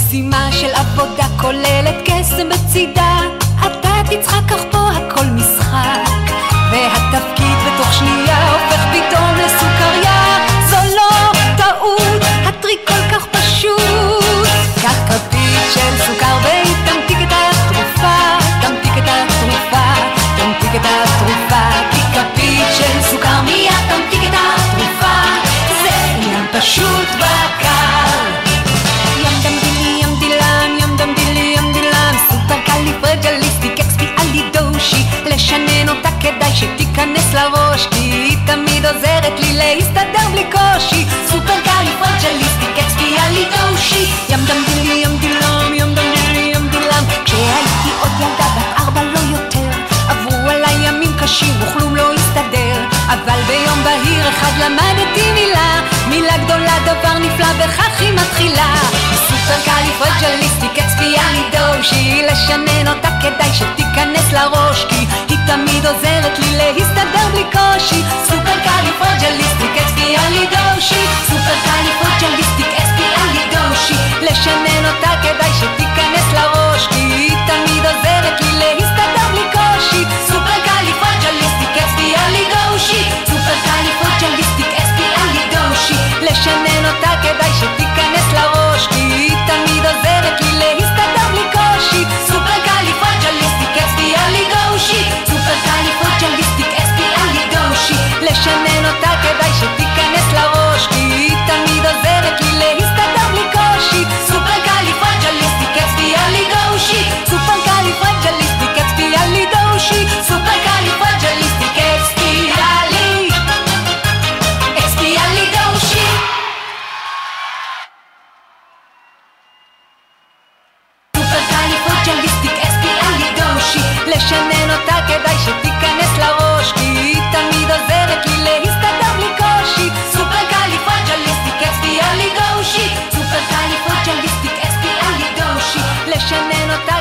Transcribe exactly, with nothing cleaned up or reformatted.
משימה של עבודה כוללת קסם בצידה, אתה תצחק אך פה הכל משחק, והתפקיד בתוך שנייה הופך פתאום לסוכריה. זו לא טעות, הטריק כל כך פשוט. קח כפית של סוכר ותמתיק את התרופה, תמתיק את התרופה, תמתיק את התרופה. כי כפית של סוכר מיד תמתיק את התרופה, זה עניין פשוט וקל. ים דם דילי ים דילם, ים דם דילי ים דילם, סופר קליפרג'ליסטיק אקספיאלידושי. לשנן אותה כדאי שתיכנס לראש, כי היא תמיד עוזרת לי להסתדר בלי קושי. סופר קליפרג'ליסטיק אקספיאלידושי. ים דם דילי ים דילם, ים דם דילי ים דילם. כשהייתי עוד ילדה בת ארבע לא יותר, עברו עליי ימים קשים וכלום לא הסתדר, אבל ביום בהיר אחד למדתי מילה, מילה גדולה דבר נפלא וכך היא מתחילה. סופר קליפרג'ליסטיק אקספיאלידושי. לשנן אותה כדאי שתיכנס לראש, כי היא תמיד עוזרת לי להסתדר בלי קושי. סופר קליפרג'ליסטיק אקספיאלידושי. סופר קליפרג'ליסטיק אקספיאלידושי. לשנן אותה כדאי שתיכנס לראש, כי היא תמיד עוזרת לי להסתדר בלי קושי. סופר קליפרג'ליסטיק אקספיאלידושי. סופר קליפרג'ליסטיק אקספיאלידושי. לשנן אותה כדאי שתיכנס לראש, כי היא תמיד עוזרת לי להסתדר בלי קושי. סופר קליפרג'ליסטיק אקספיאלידושי. סופר קליפרג'ליסטיק אקספיאלידושי. לשנן אותה כדאי שתיכנס לראש, כי היא תמיד עוזרת לי להסתדר בלי קושי. סופר קליפרג'ליסטיק אקספיאלידושי. סופר קליפרג'ליסטיק אקספיאלידושי. סופר קליפרג'ליסטיק אקספיאלי אקספיאלידושי. סופר קליפרג'ליסטיק אקספיאלידושי. לשנן אותה כדאי שתיכנס לראש, כי היא תמיד עוזרת לי להסתדר בלי קושי. סופר קליפרג'ליסטיק אקספיאלידושי. סופר קליפרג'ליסטיק אקספיאלידושי. לשנן אותה